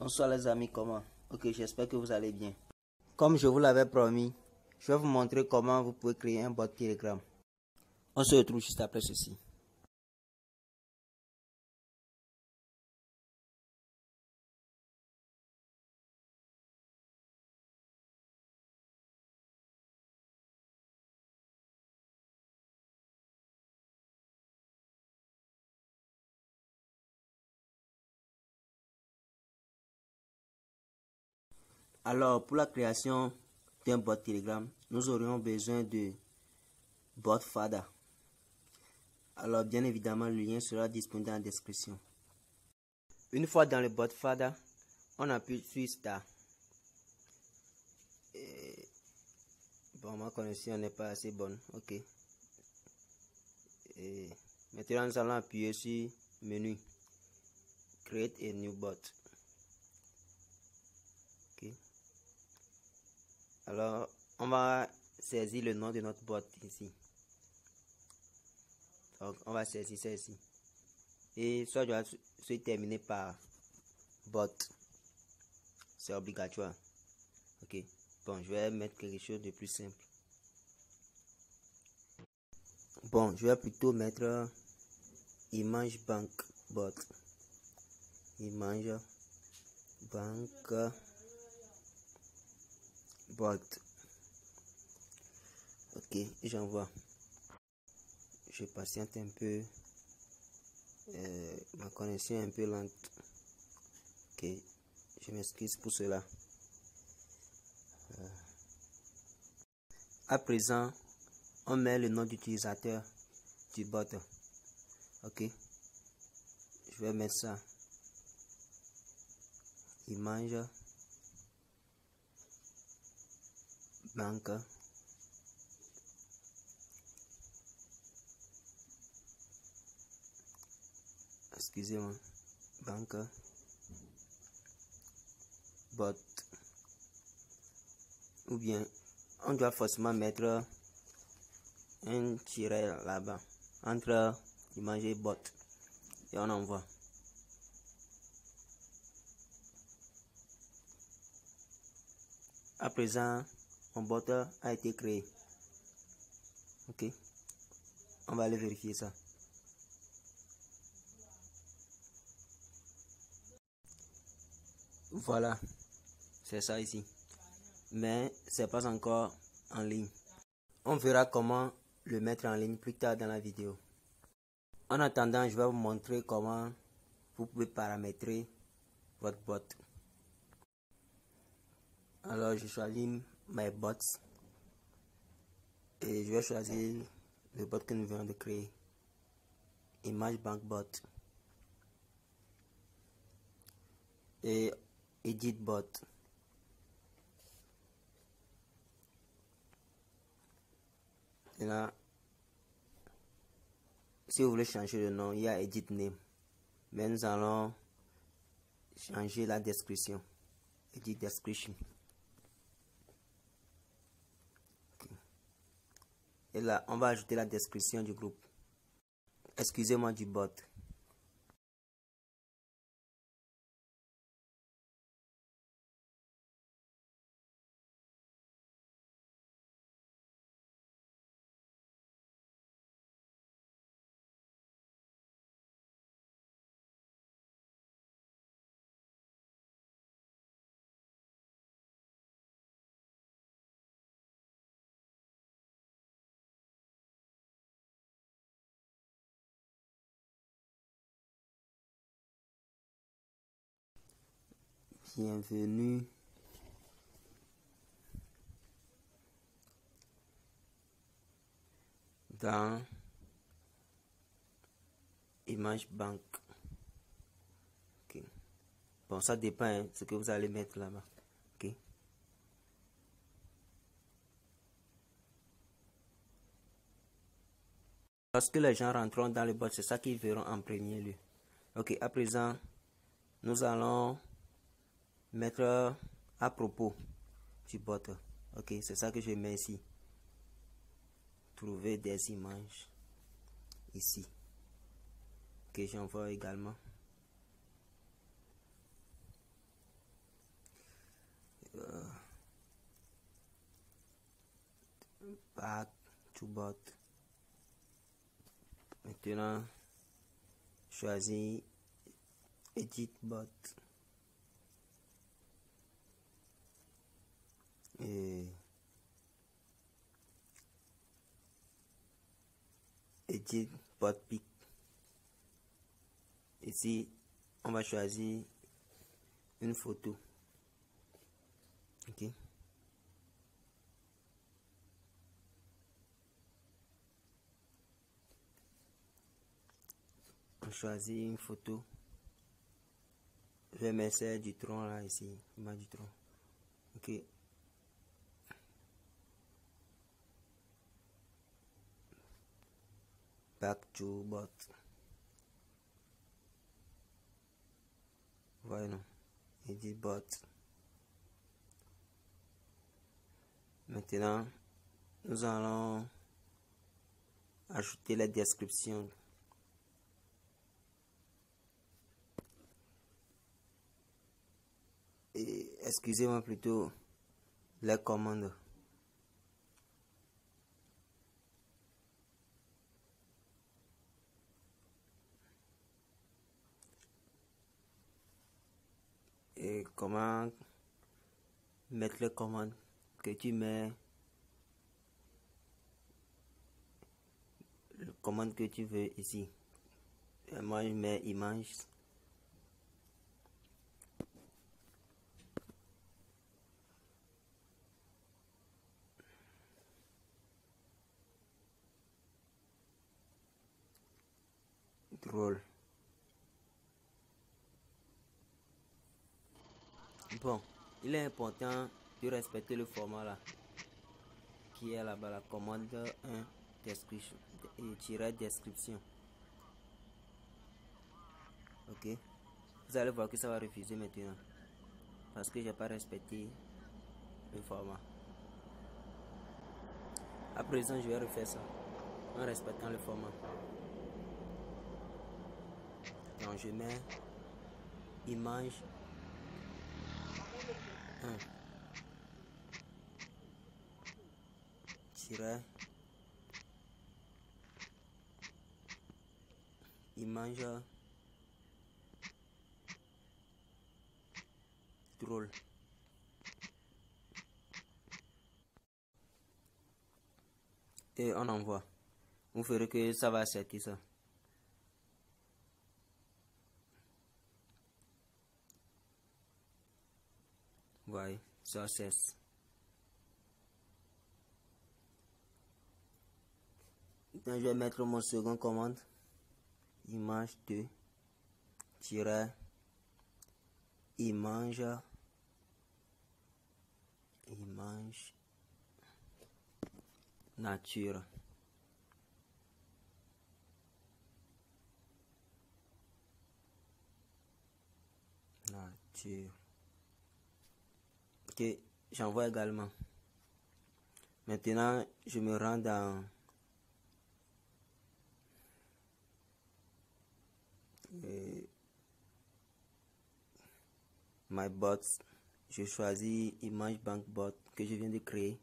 Bonsoir les amis, comment? Ok, j'espère que vous allez bien. Comme je vous l'avais promis, je vais vous montrer comment vous pouvez créer un bot Telegram. On se retrouve juste après ceci. Alors, pour la création d'un bot Telegram, nous aurions besoin de BotFada. Alors, bien évidemment, le lien sera disponible dans la description. Une fois dans le BotFada, on appuie sur Start. Bon, ma connexion n'est pas assez bonne. Ok. Maintenant, nous allons appuyer sur Menu. Create a new bot. Ok. Alors, on va saisir le nom de notre bot ici. Donc, on va saisir celle-ci. Et ça doit se terminer par bot. C'est obligatoire. Ok. Bon, je vais mettre quelque chose de plus simple. Bon, je vais plutôt mettre image bank bot. Image bank bot. Ok, j'envoie. Je patiente un peu. Ma connexion est un peu lente. Ok, je m'excuse pour cela. À présent, on met le nom d'utilisateur du bot. Ok, je vais mettre ça. Image banque excusez-moi, banque bot, ou bien on doit forcément mettre un tiret là-bas entre image et bot et on envoie. À présent, mon bot a été créé. Ok, on va aller vérifier ça. Voilà, c'est ça ici, mais c'est pas encore en ligne. On verra comment le mettre en ligne plus tard dans la vidéo. En attendant, je vais vous montrer comment vous pouvez paramétrer votre bot. Alors, je choisis My Bots et je vais choisir le bot que nous venons de créer, Image Bank Bot, et Edit Bot. Et là, si vous voulez changer le nom, il y a Edit Name, mais nous allons changer la description, Edit Description. Et là, on va ajouter la description du groupe. Excusez-moi, du bot. Bienvenue dans Image Bank. Ok. Bon, ça dépend hein, ce que vous allez mettre là-bas. Ok. Lorsque les gens rentreront dans le bot, c'est ça qu'ils verront en premier lieu. Ok, à présent, nous allons mettre à propos du bot. Ok, c'est ça que je mets ici. Trouver des images ici. Ok, j'envoie également. Back to bot. Maintenant, choisis Edit bot. Et Edit bot pic. Ici, on va choisir une photo. Ok. On choisit une photo. Je vais mettre celle du tronc là ici. Image du tronc. Ok. Back to bot. Voilà. Edit bot. Maintenant, nous allons ajouter la description. Et excusez-moi plutôt les commandes. Et comment mettre les commandes que tu mets, le commande que tu veux ici. Et moi je mets image. Drôle. Bon, il est important de respecter le format là qui est là-bas, la commande 1 description et tirer description. Ok, vous allez voir que ça va refuser maintenant parce que j'ai pas respecté le format. À présent, je vais refaire ça en respectant le format. Donc je mets image 1 tiret image drôle. Et on envoie. Vous verrez que ça va accepter ça. Voyez, ça cesse. Maintenant, je vais mettre mon second commande. Image 2 tiret image nature. Ok, j'envoie également. Maintenant, je me rends dans My Bots. Je choisis Image Bank Bot que je viens de créer.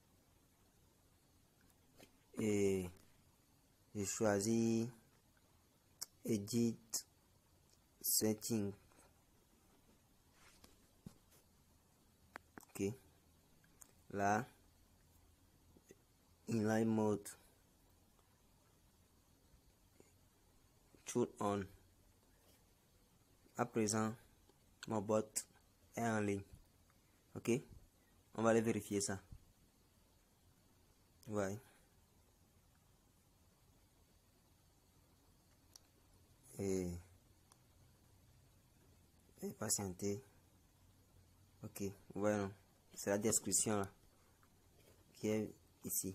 Et je choisis Edit Setting. Ok. Là, Inline Mode. Turn on. À présent, mon bot est en ligne. Ok. On va aller vérifier ça. Ouais. Et patienter. Ok. Voilà. C'est la description là, qui est ici.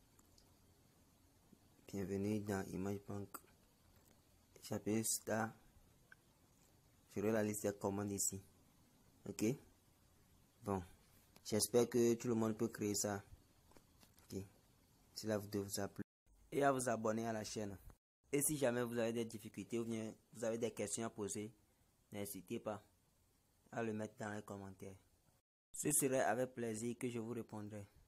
Bienvenue dans Image Bank. J'appuie Start. J'aurai la liste des commandes ici. Ok. Bon. J'espère que tout le monde peut créer ça. Ok. Si la vidéo vous a plu. Et à vous abonner à la chaîne. Et si jamais vous avez des difficultés ou bien vous avez des questions à poser, n'hésitez pas à le mettre dans les commentaires. Ce serait avec plaisir que je vous répondrai.